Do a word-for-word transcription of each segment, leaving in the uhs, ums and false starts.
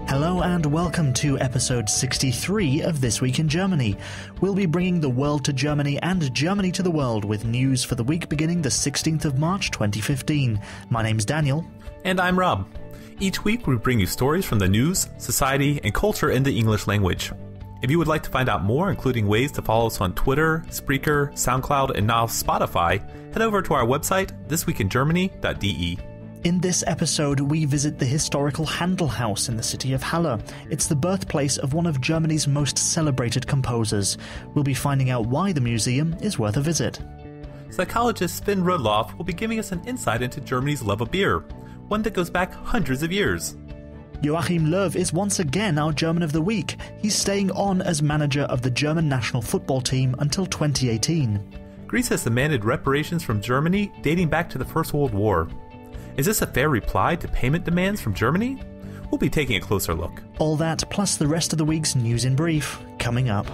Hello and welcome to episode sixty-three of This Week in Germany. We'll be bringing the world to Germany and Germany to the world with news for the week beginning the sixteenth of March twenty fifteen. My name's Daniel. And I'm Rob. Each week we bring you stories from the news, society, and culture in the English language. If you would like to find out more, including ways to follow us on Twitter, Spreaker, SoundCloud, and now Spotify, head over to our website, this week in germany dot d e. In this episode, we visit the historical Handel Haus in the city of Halle. It's the birthplace of one of Germany's most celebrated composers. We'll be finding out why the museum is worth a visit. Psychologist Sven Rudloff will be giving us an insight into Germany's love of beer, one that goes back hundreds of years. Joachim Löw is once again our German of the Week. He's staying on as manager of the German national football team until twenty eighteen. Greece has demanded reparations from Germany dating back to the First World War. Is this a fair reply to payment demands from Germany? We'll be taking a closer look. All that, plus the rest of the week's news in brief, coming up.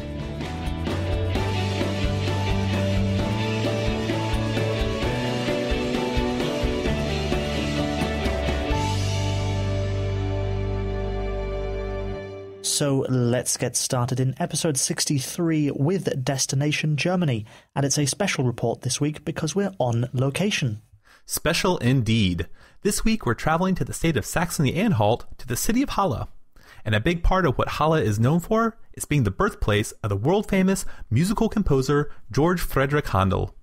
So let's get started in episode sixty-three with Destination Germany. And it's a special report this week because we're on location. Special indeed. This week we're traveling to the state of Saxony-Anhalt to the city of Halle. And a big part of what Halle is known for is being the birthplace of the world-famous musical composer George Friedrich Handel.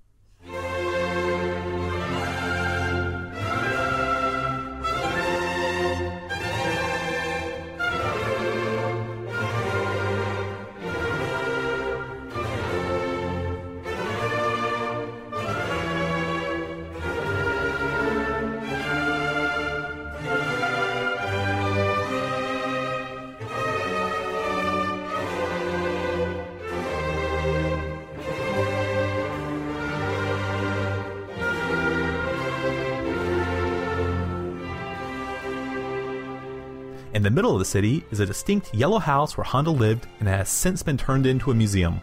In the middle of the city is a distinct yellow house where Handel lived and has since been turned into a museum.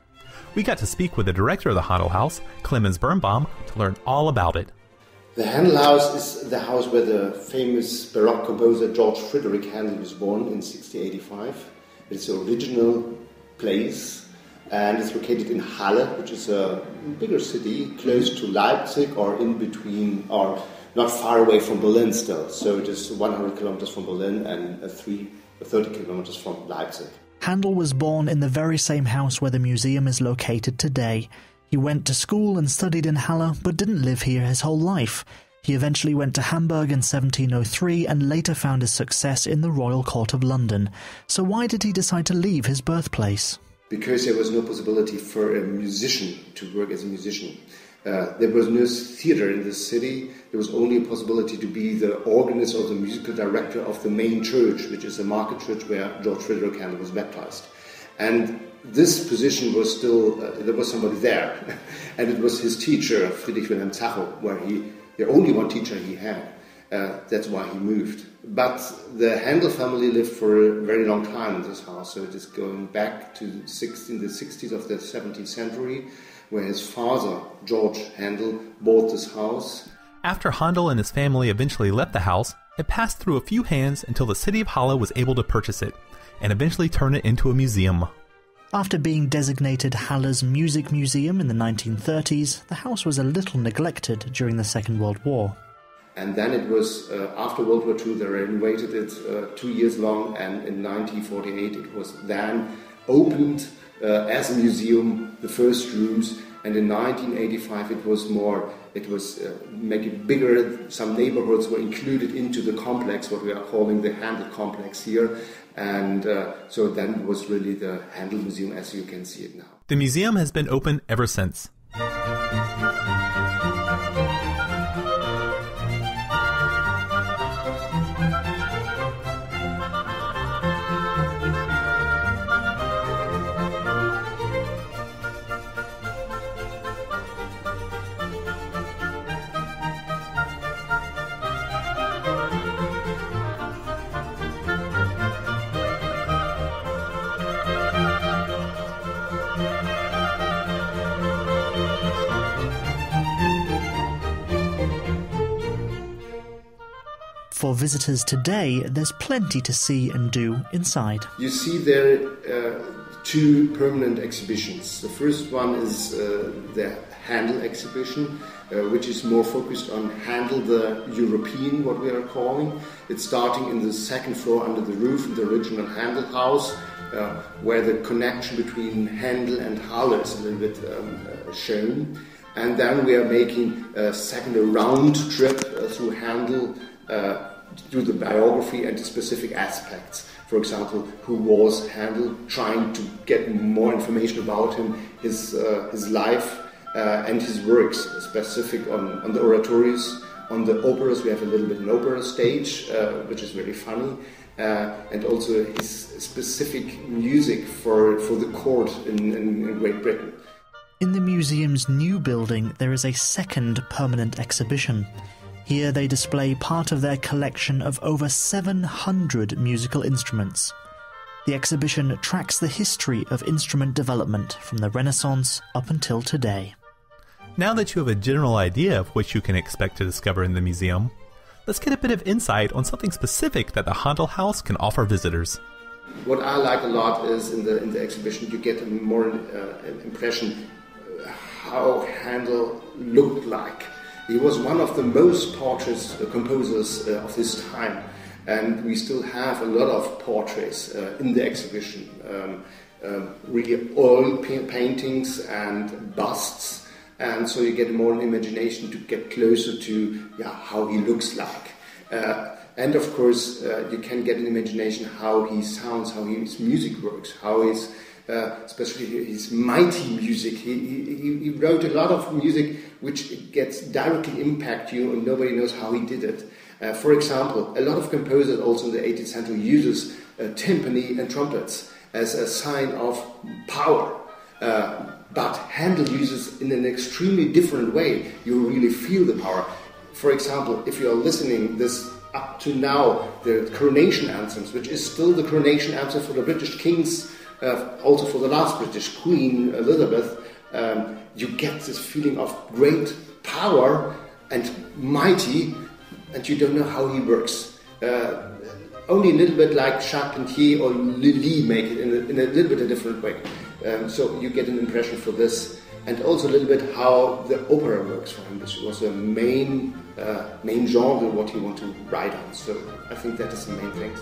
We got to speak with the director of the Handel Haus, Clemens Birnbaum, to learn all about it. The Handel Haus is the house where the famous Baroque composer George Friedrich Handel was born in sixteen eighty-five. It's the original place, and it's located in Halle, which is a bigger city close to Leipzig or in between, or not far away from Berlin still. So it is one hundred kilometers from Berlin and three, thirty kilometers from Leipzig. Handel was born in the very same house where the museum is located today. He went to school and studied in Halle, but didn't live here his whole life. He eventually went to Hamburg in seventeen oh three and later found his success in the Royal Court of London. So why did he decide to leave his birthplace? Because there was no possibility for a musician to work as a musician. Uh, there was no theater in this city. There was only a possibility to be the organist or the musical director of the main church, which is the market church where George Friedrich Handel was baptized. And this position was still, uh, there was somebody there. And it was his teacher, Friedrich Wilhelm Zacho, where he, the only one teacher he had. Uh, that's why he moved. But the Handel family lived for a very long time in this house. So it is going back to the sixties of the seventeenth century. Where his father, George Handel, bought this house. After Handel and his family eventually left the house, it passed through a few hands until the city of Halle was able to purchase it, and eventually turn it into a museum. After being designated Halle's Music Museum in the nineteen thirties, the house was a little neglected during the Second World War. And then it was, uh, after World War Two, they renovated it uh, two years long, and in nineteen forty-eight it was then opened Uh, as a museum, the first rooms, and in nineteen eighty-five it was more, it was uh, make it bigger. Some neighborhoods were included into the complex, what we are calling the Handel complex here, and uh, so then it was really the Handel Museum as you can see it now. The museum has been open ever since. for visitors today, there's plenty to see and do inside. You see there uh, two permanent exhibitions. The first one is uh, the Handel exhibition, uh, which is more focused on Handel the European, what we are calling. It's starting in the second floor under the roof in the original Handel Haus, uh, where the connection between Handel and Halle is a little bit um, uh, shown. And then we are making a second a round trip uh, through Handel, uh, through the biography and the specific aspects. For example, who was Handel, trying to get more information about him, his uh, his life uh, and his works, specific on, on the oratorios, on the operas. We have a little bit an opera stage, uh, which is very funny, uh, and also his specific music for, for the court in, in, in Great Britain. In the museum's new building, there is a second permanent exhibition. Here they display part of their collection of over seven hundred musical instruments. The exhibition tracks the history of instrument development from the Renaissance up until today. Now that you have a general idea of what you can expect to discover in the museum, let's get a bit of insight on something specific that the Handel Haus can offer visitors. What I like a lot is in the in the exhibition you get a more uh, impression how Handel looked like. He was one of the most portraits uh, composers uh, of his time, and we still have a lot of portraits uh, in the exhibition. Um, um, really oil pa- paintings and busts, and so you get more imagination to get closer to yeah, how he looks like. Uh, and of course, uh, you can get an imagination how he sounds, how his music works, how his Uh, especially his mighty music. He, he, he wrote a lot of music which gets directly impact you and nobody knows how he did it. Uh, for example, a lot of composers also in the eighteenth century uses uh, timpani and trumpets as a sign of power. Uh, but Handel uses in an extremely different way. You really feel the power. For example, if you're listening this up to now, the coronation anthems, which is still the coronation anthem for the British kings, Uh, also for the last British Queen, Elizabeth, um, you get this feeling of great power and mighty, and you don't know how he works. Uh, only a little bit like Charpentier or Lully make it in a, in a little bit a different way. Um, so you get an impression for this, and also a little bit how the opera works for him. This was a main, uh, main genre what he wanted to write on. So I think that is the main thing.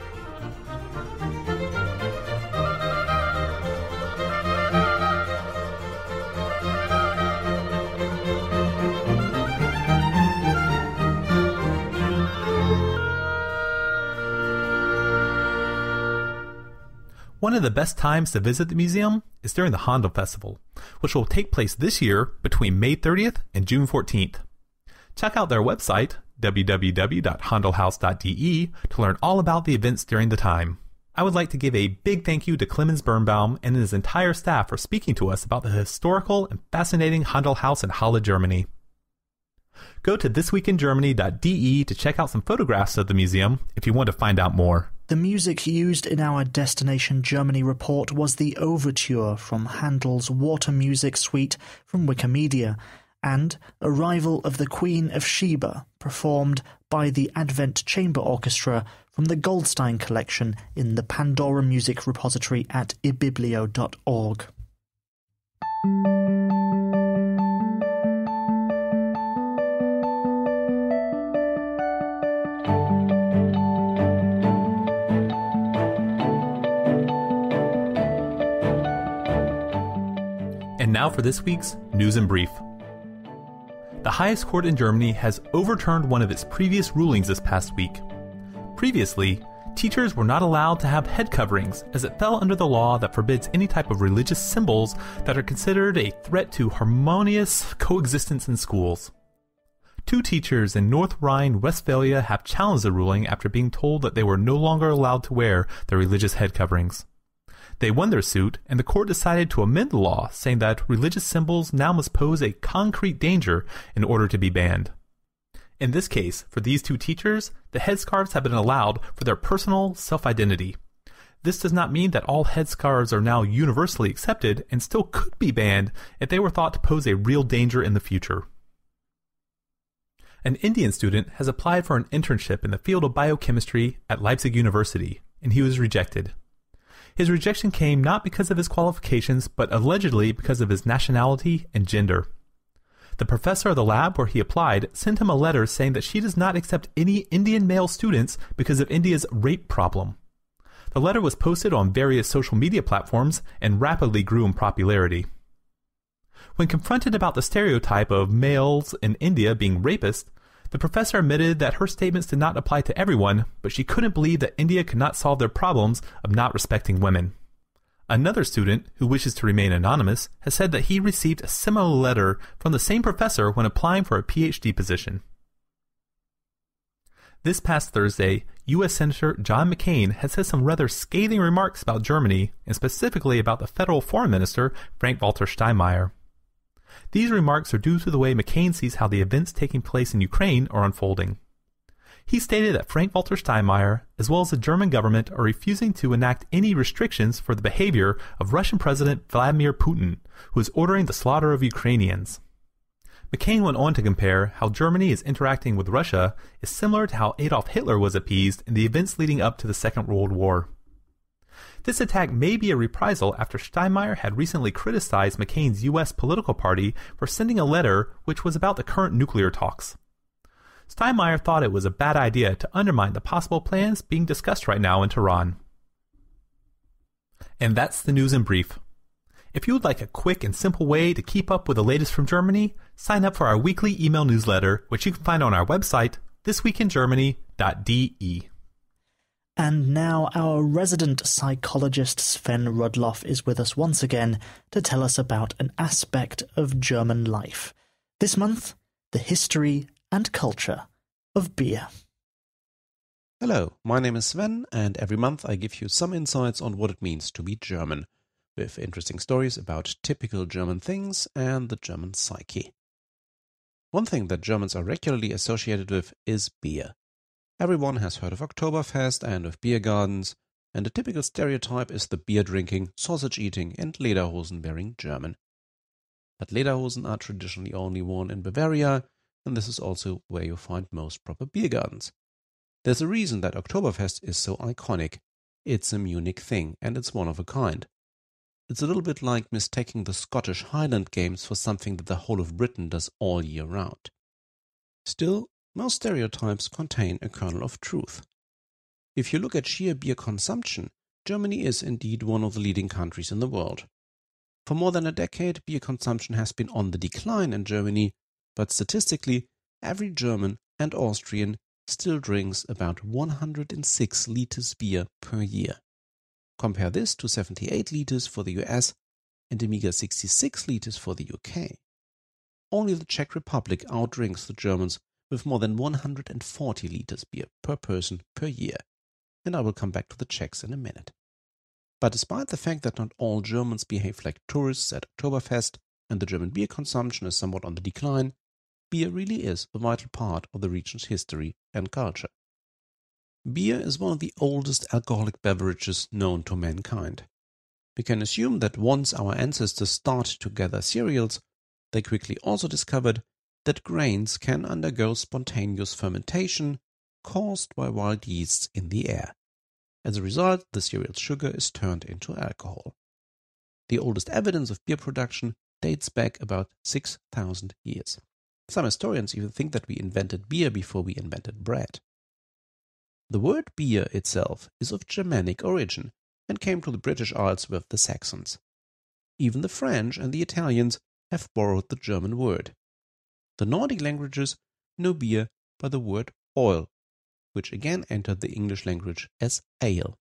One of the best times to visit the museum is during the Handel Festival, which will take place this year between May thirtieth and June fourteenth. Check out their website, w w w dot handel haus dot d e, to learn all about the events during the time. I would like to give a big thank you to Clemens Birnbaum and his entire staff for speaking to us about the historical and fascinating Handel Haus in Halle, Germany. Go to this week in germany dot d e to check out some photographs of the museum if you want to find out more. The music used in our Destination Germany report was the overture from Handel's Water Music Suite from Wikimedia, and Arrival of the Queen of Sheba, performed by the Advent Chamber Orchestra from the Goldstein Collection in the Pandora Music Repository at i biblio dot org. And now for this week's News in Brief. The highest court in Germany has overturned one of its previous rulings this past week. Previously, teachers were not allowed to have head coverings, as it fell under the law that forbids any type of religious symbols that are considered a threat to harmonious coexistence in schools. Two teachers in North Rhine-Westphalia have challenged the ruling after being told that they were no longer allowed to wear their religious head coverings. They won their suit, and the court decided to amend the law, saying that religious symbols now must pose a concrete danger in order to be banned. In this case, for these two teachers, the headscarves have been allowed for their personal self-identity. This does not mean that all headscarves are now universally accepted and still could be banned if they were thought to pose a real danger in the future. An Indian student has applied for an internship in the field of biochemistry at Leipzig University, and he was rejected. His rejection came not because of his qualifications, but allegedly because of his nationality and gender. The professor of the lab where he applied sent him a letter saying that she does not accept any Indian male students because of India's rape problem. The letter was posted on various social media platforms and rapidly grew in popularity. When confronted about the stereotype of males in India being rapists, the professor admitted that her statements did not apply to everyone, but she couldn't believe that India could not solve their problems of not respecting women. Another student, who wishes to remain anonymous, has said that he received a similar letter from the same professor when applying for a P H D position. This past Thursday, U S Senator John McCain has said some rather scathing remarks about Germany, and specifically about the federal foreign minister, Frank-Walter Steinmeier. These remarks are due to the way McCain sees how the events taking place in Ukraine are unfolding. He stated that Frank-Walter Steinmeier, as well as the German government, are refusing to enact any restrictions for the behavior of Russian President Vladimir Putin, who is ordering the slaughter of Ukrainians. McCain went on to compare how Germany is interacting with Russia is similar to how Adolf Hitler was appeased in the events leading up to the Second World War. This attack may be a reprisal after Steinmeier had recently criticized McCain's U S political party for sending a letter which was about the current nuclear talks. Steinmeier thought it was a bad idea to undermine the possible plans being discussed right now in Tehran. And that's the news in brief. If you would like a quick and simple way to keep up with the latest from Germany, sign up for our weekly email newsletter, which you can find on our website, this week in germany dot d e. And now our resident psychologist Sven Rudloff is with us once again to tell us about an aspect of German life. This month, the history and culture of beer. Hello, my name is Sven, and every month I give you some insights on what it means to be German, with interesting stories about typical German things and the German psyche. One thing that Germans are regularly associated with is beer. Everyone has heard of Oktoberfest and of beer gardens, and a typical stereotype is the beer-drinking, sausage-eating and lederhosen-wearing German. But lederhosen are traditionally only worn in Bavaria, and this is also where you find most proper beer gardens. There's a reason that Oktoberfest is so iconic. It's a Munich thing, and it's one of a kind. It's a little bit like mistaking the Scottish Highland Games for something that the whole of Britain does all year round. Still, most stereotypes contain a kernel of truth. If you look at sheer beer consumption, Germany is indeed one of the leading countries in the world. For more than a decade, beer consumption has been on the decline in Germany, but statistically, every German and Austrian still drinks about one hundred six liters beer per year. Compare this to seventy-eight liters for the U S and a meager sixty-six liters for the U K. Only the Czech Republic outdrinks the Germans with more than one hundred forty liters beer per person per year, and I will come back to the Czechs in a minute. But despite the fact that not all Germans behave like tourists at Oktoberfest and the German beer consumption is somewhat on the decline, beer really is a vital part of the region's history and culture. Beer is one of the oldest alcoholic beverages known to mankind. We can assume that once our ancestors started to gather cereals, they quickly also discovered that grains can undergo spontaneous fermentation caused by wild yeasts in the air. As a result, the cereal's sugar is turned into alcohol. The oldest evidence of beer production dates back about six thousand years. Some historians even think that we invented beer before we invented bread. The word beer itself is of Germanic origin and came to the British Isles with the Saxons. Even the French and the Italians have borrowed the German word. The Nordic languages know beer by the word oil, which again entered the English language as ale.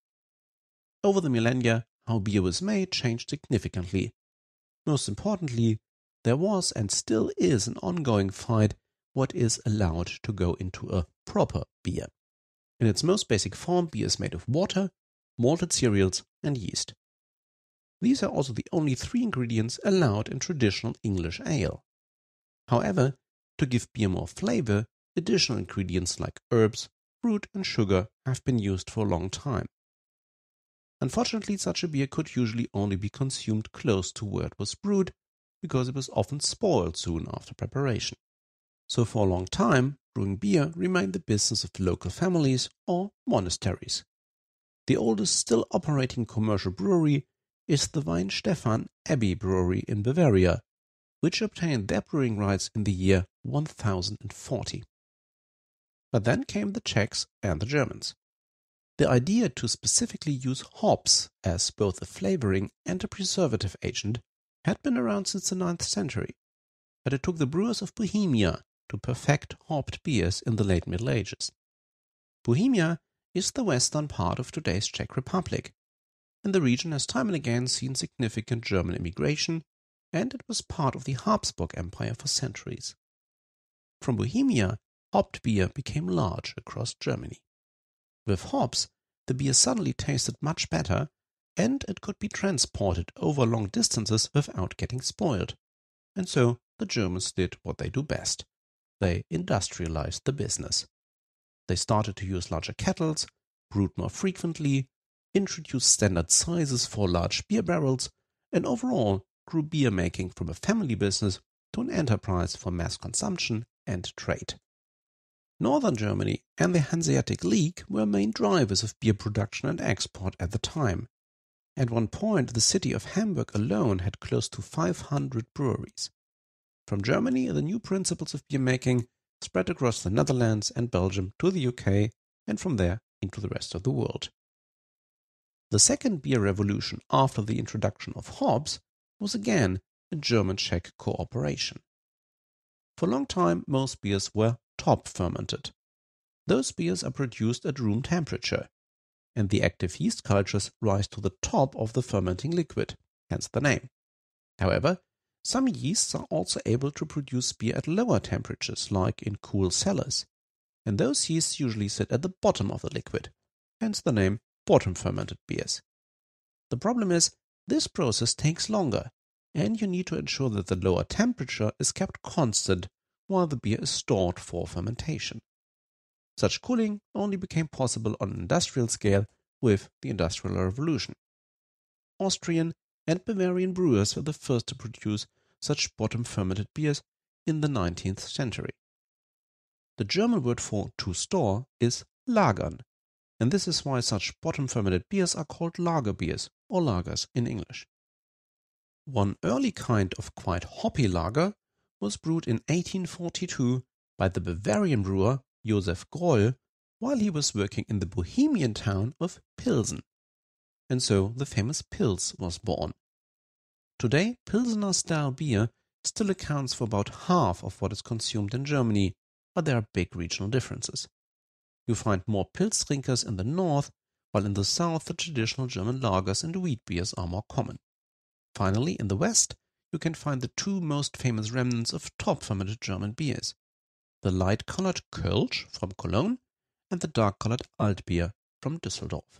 Over the millennia, how beer was made changed significantly. Most importantly, there was and still is an ongoing fight what is allowed to go into a proper beer. In its most basic form, beer is made of water, malted cereals, and yeast. These are also the only three ingredients allowed in traditional English ale. However, to give beer more flavor, additional ingredients like herbs, fruit, and sugar have been used for a long time. Unfortunately, such a beer could usually only be consumed close to where it was brewed, because it was often spoiled soon after preparation. So for a long time, brewing beer remained the business of the local families or monasteries. The oldest still operating commercial brewery is the Weinstefan Abbey Brewery in Bavaria, which obtained their brewing rights in the year one thousand forty. But then came the Czechs and the Germans. The idea to specifically use hops as both a flavoring and a preservative agent had been around since the ninth century, but it took the brewers of Bohemia to perfect hopped beers in the late Middle Ages. Bohemia is the western part of today's Czech Republic, and the region has time and again seen significant German immigration, and it was part of the Habsburg Empire for centuries. From Bohemia, hopped beer became large across Germany. With hops, the beer suddenly tasted much better, and it could be transported over long distances without getting spoiled. And so the Germans did what they do best. They industrialized the business. They started to use larger kettles, brewed more frequently, introduced standard sizes for large beer barrels, and overall grew beer making from a family business to an enterprise for mass consumption and trade. Northern Germany and the Hanseatic League were main drivers of beer production and export at the time. At one point, the city of Hamburg alone had close to five hundred breweries. From Germany, the new principles of beer making spread across the Netherlands and Belgium to the U K, and from there into the rest of the world. The second beer revolution after the introduction of hops was again a German-Czech cooperation. For a long time, most beers were top fermented. Those beers are produced at room temperature, and the active yeast cultures rise to the top of the fermenting liquid, hence the name. However, some yeasts are also able to produce beer at lower temperatures, like in cool cellars, and those yeasts usually sit at the bottom of the liquid, hence the name bottom fermented beers. The problem is, this process takes longer, and you need to ensure that the lower temperature is kept constant while the beer is stored for fermentation. Such cooling only became possible on an industrial scale with the Industrial Revolution. Austrian and Bavarian brewers were the first to produce such bottom-fermented beers in the nineteenth century. The German word for to store is lagern, and this is why such bottom-fermented beers are called lager beers or lagers in English. One early kind of quite hoppy lager was brewed in eighteen forty-two by the Bavarian brewer Josef Groll while he was working in the Bohemian town of Pilsen. And so the famous Pils was born. Today, Pilsener-style beer still accounts for about half of what is consumed in Germany, but there are big regional differences. You find more Pils drinkers in the north, while in the south the traditional German lagers and wheat beers are more common. Finally, in the west, you can find the two most famous remnants of top-fermented German beers, the light-colored Kölsch from Cologne and the dark-colored Altbier from Düsseldorf.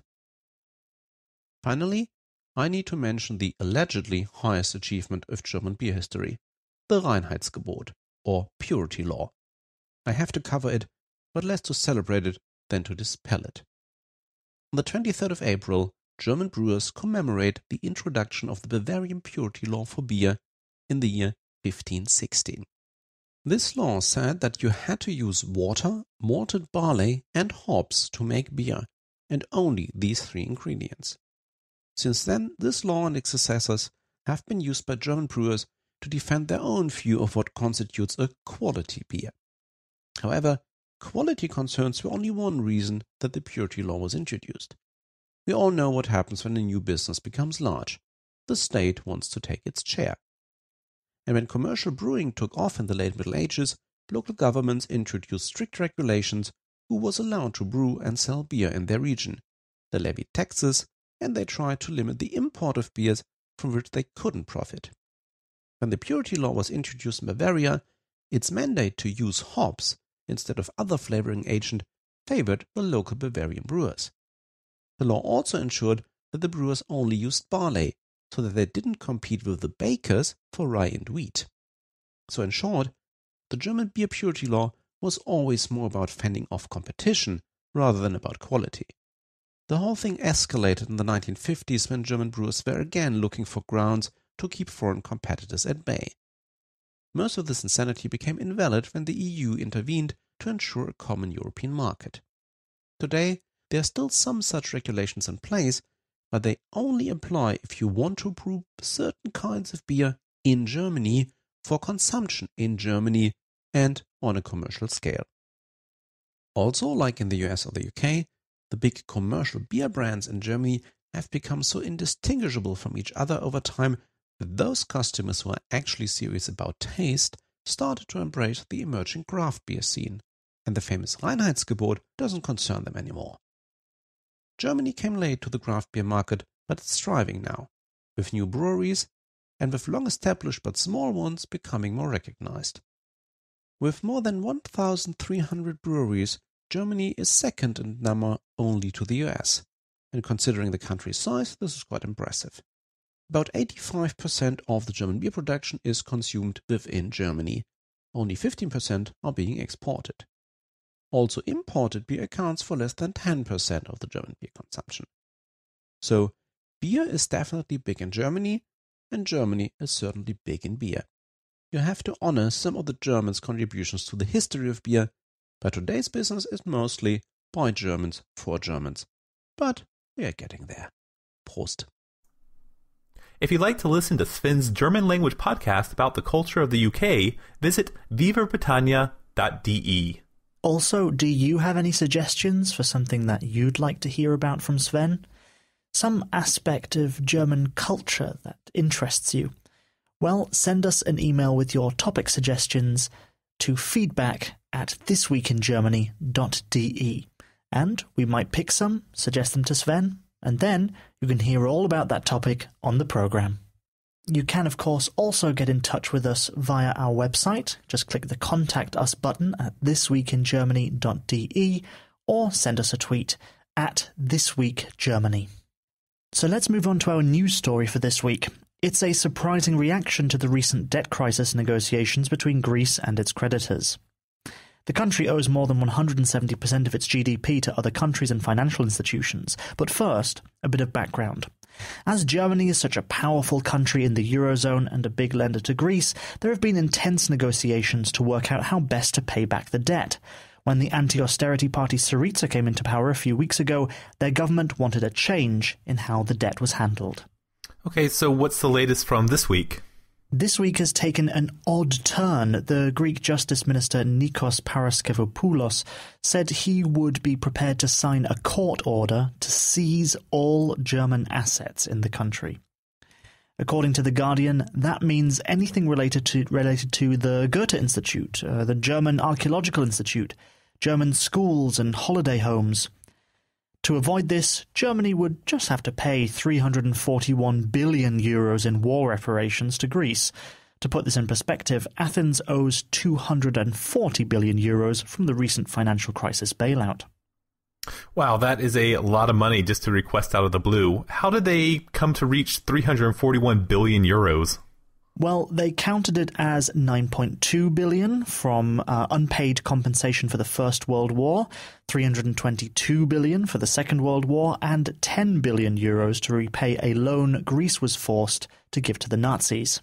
Finally, I need to mention the allegedly highest achievement of German beer history, the Reinheitsgebot, or purity law. I have to cover it, but less to celebrate it than to dispel it. On the twenty-third of April, German brewers commemorate the introduction of the Bavarian purity law for beer in the year fifteen sixteen. This law said that you had to use water, malted barley, and hops to make beer, and only these three ingredients. Since then, this law and its successors have been used by German brewers to defend their own view of what constitutes a quality beer. However, quality concerns were only one reason that the purity law was introduced. We all know what happens when a new business becomes large. The state wants to take its share. And when commercial brewing took off in the late Middle Ages, local governments introduced strict regulations who was allowed to brew and sell beer in their region. They levied taxes, and they tried to limit the import of beers from which they couldn't profit. When the purity law was introduced in Bavaria, its mandate to use hops instead of other flavoring agent favored the local Bavarian brewers. The law also ensured that the brewers only used barley, so that they didn't compete with the bakers for rye and wheat. So in short, the German beer purity law was always more about fending off competition rather than about quality. The whole thing escalated in the nineteen fifties when German brewers were again looking for grounds to keep foreign competitors at bay. most of this insanity became invalid when the E U intervened to ensure a common European market. Today, there are still some such regulations in place, but they only apply if you want to brew certain kinds of beer in Germany for consumption in Germany and on a commercial scale. Also, like in the U S or the U K, the big commercial beer brands in Germany have become so indistinguishable from each other over time that those customers who are actually serious about taste started to embrace the emerging craft beer scene, and the famous Reinheitsgebot doesn't concern them anymore. Germany came late to the craft beer market, but it's thriving now, with new breweries and with long-established but small ones becoming more recognized. With more than one thousand three hundred breweries, Germany is second in number only to the U S, and considering the country's size, this is quite impressive. About eighty-five percent of the German beer production is consumed within Germany. Only fifteen percent are being exported. Also, imported beer accounts for less than ten percent of the German beer consumption. So, beer is definitely big in Germany, and Germany is certainly big in beer. You have to honor some of the Germans' contributions to the history of beer, but today's business is mostly by Germans for Germans. But we are getting there. Prost. If you'd like to listen to Sven's German language podcast about the culture of the U K, visit viva britannia dot d e. Also, do you have any suggestions for something that you'd like to hear about from Sven? Some aspect of German culture that interests you? Well, send us an email with your topic suggestions to feedback at this week in germany dot d e. And we might pick some, suggest them to Sven, and then you can hear all about that topic on the program. You can, of course, also get in touch with us via our website. Just click the Contact Us button at this week in germany dot d e or send us a tweet at thisweekgermany. So let's move on to our news story for this week. It's a surprising reaction to the recent debt crisis negotiations between Greece and its creditors. The country owes more than one hundred seventy percent of its G D P to other countries and financial institutions. But first, a bit of background. As Germany is such a powerful country in the Eurozone and a big lender to Greece, there have been intense negotiations to work out how best to pay back the debt. When the anti-austerity party Syriza came into power a few weeks ago, their government wanted a change in how the debt was handled. Okay, so what's the latest from this week? This week has taken an odd turn. The Greek Justice Minister Nikos Paraskevopoulos said he would be prepared to sign a court order to seize all German assets in the country. According to The Guardian, that means anything related to related to the Goethe Institute, uh, the German Archaeological Institute, German schools and holiday homes. To avoid this, Germany would just have to pay three hundred forty-one billion euros in war reparations to Greece. To put this in perspective, Athens owes two hundred forty billion euros from the recent financial crisis bailout. Wow, that is a lot of money just to request out of the blue. How did they come to reach three hundred forty-one billion euros? Well, they counted it as nine point two billion from uh, unpaid compensation for the First World War, three hundred twenty-two billion for the Second World War, and ten billion euros to repay a loan Greece was forced to give to the Nazis.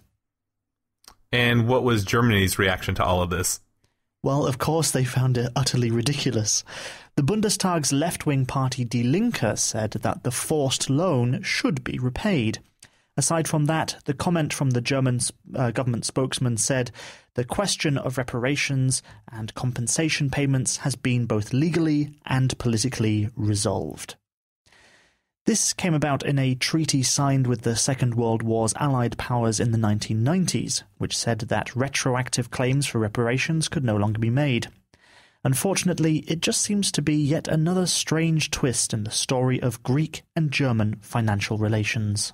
And what was Germany's reaction to all of this? Well, of course they found it utterly ridiculous. The Bundestag's left-wing party Die Linke said that the forced loan should be repaid. Aside from that, the comment from the German uh, government spokesman said the question of reparations and compensation payments has been both legally and politically resolved. This came about in a treaty signed with the Second World War's Allied powers in the nineteen nineties, which said that retroactive claims for reparations could no longer be made. Unfortunately, it just seems to be yet another strange twist in the story of Greek and German financial relations.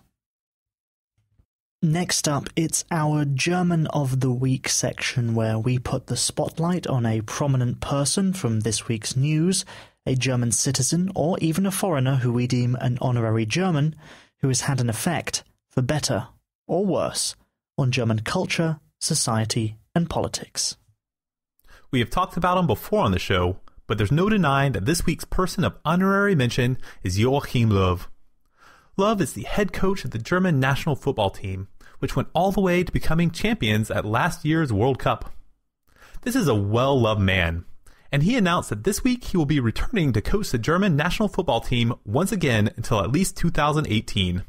Next up, it's our German of the Week section where we put the spotlight on a prominent person from this week's news, a German citizen or even a foreigner who we deem an honorary German, who has had an effect, for better or worse, on German culture, society and politics. We have talked about him before on the show, but there's no denying that this week's person of honorary mention is Joachim Löw. Löw is the head coach of the German national football team, which went all the way to becoming champions at last year's World Cup. This is a well-loved man, and he announced that this week he will be returning to coach the German national football team once again until at least two thousand eighteen.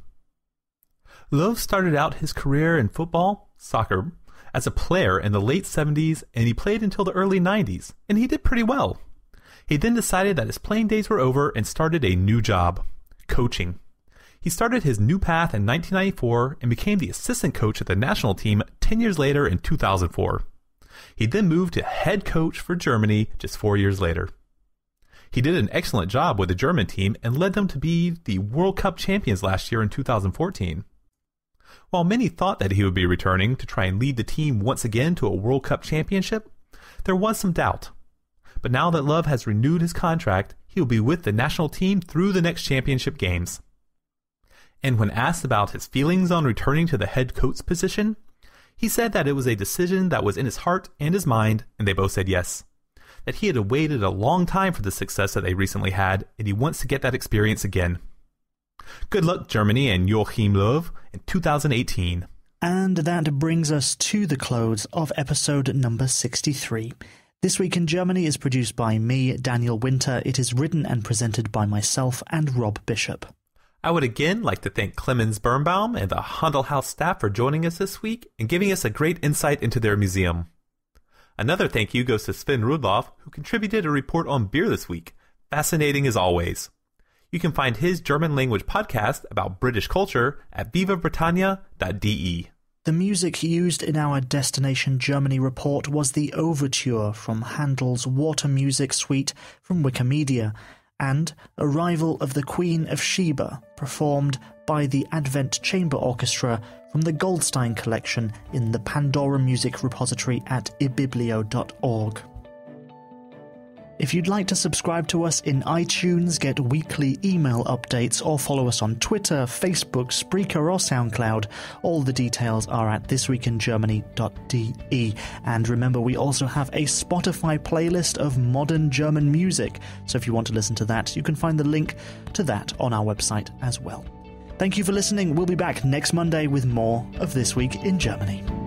Löw started out his career in football, soccer, as a player in the late seventies, and he played until the early nineties, and he did pretty well. He then decided that his playing days were over and started a new job, coaching. He started his new path in nineteen ninety-four and became the assistant coach at the national team ten years later in two thousand four. He then moved to head coach for Germany just four years later. He did an excellent job with the German team and led them to be the World Cup champions last year in two thousand fourteen. While many thought that he would be returning to try and lead the team once again to a World Cup championship, there was some doubt. But now that Löw has renewed his contract, he will be with the national team through the next championship games. And when asked about his feelings on returning to the head coach position, he said that it was a decision that was in his heart and his mind, and they both said yes. That he had waited a long time for the success that they recently had, and he wants to get that experience again. Good luck, Germany and Joachim Löw in two thousand eighteen. And that brings us to the close of episode number sixty-three. This Week in Germany is produced by me, Daniel Winter. It is written and presented by myself and Rob Bishop. I would again like to thank Clemens Birnbaum and the Handel Haus staff for joining us this week and giving us a great insight into their museum. Another thank you goes to Sven Rudloff, who contributed a report on beer this week. Fascinating as always. You can find his German language podcast about British culture at viva britannia dot d e. The music used in our Destination Germany report was the overture from Handel's Water Music Suite from Wikimedia, and Arrival of the Queen of Sheba, performed by the Advent Chamber Orchestra from the Goldstein Collection in the Pandora Music Repository at i biblio dot org. If you'd like to subscribe to us in iTunes, get weekly email updates, or follow us on Twitter, Facebook, Spreaker, or SoundCloud, all the details are at this week in germany dot d e. And remember, we also have a Spotify playlist of modern German music, so if you want to listen to that, you can find the link to that on our website as well. Thank you for listening. We'll be back next Monday with more of This Week in Germany.